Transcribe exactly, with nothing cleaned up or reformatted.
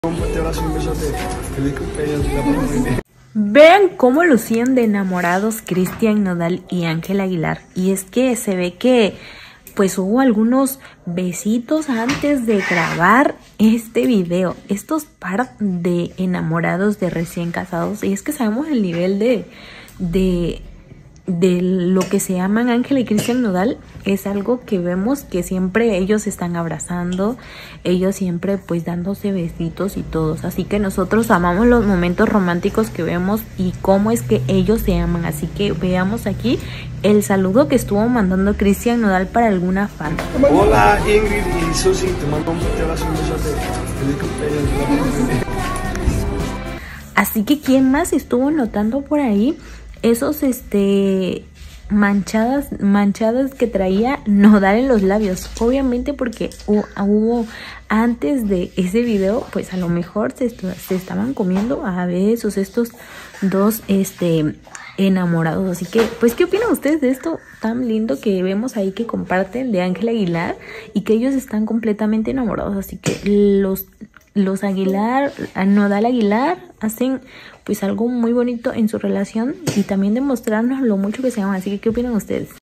Un fuerte abrazo y un besote. Feliz cumpleaños, la paso muy bien. Vean cómo lucían de enamorados Cristian Nodal y Ángel Aguilar. Y es que se ve que pues hubo algunos besitos antes de grabar este video. Estos par de enamorados de recién casados. Y es que sabemos el nivel de... de de lo que se llaman Ángel y Cristian Nodal. Es algo que vemos que siempre ellos están abrazando, ellos siempre pues dándose besitos y todos, así que nosotros amamos los momentos románticos que vemos y cómo es que ellos se aman. Así que veamos aquí el saludo que estuvo mandando Cristian Nodal para alguna fan. Hola Ingrid y Susi, te mando un fuerte abrazo y un besote. Feliz cumpleaños, la paso muy bien. Así que ¿quién más estuvo notando por ahí esos este manchadas manchadas que traía Nodal en los labios? Obviamente porque hubo antes de ese video, pues a lo mejor se, se estaban comiendo a besos estos dos este enamorados. Así que pues ¿qué opinan ustedes de esto tan lindo que vemos ahí que comparten de Ángel Aguilar y que ellos están completamente enamorados? Así que los los Aguilar, Nodal Aguilar hacen pues algo muy bonito en su relación y también demostrarnos lo mucho que se aman. Así que ¿qué opinan ustedes?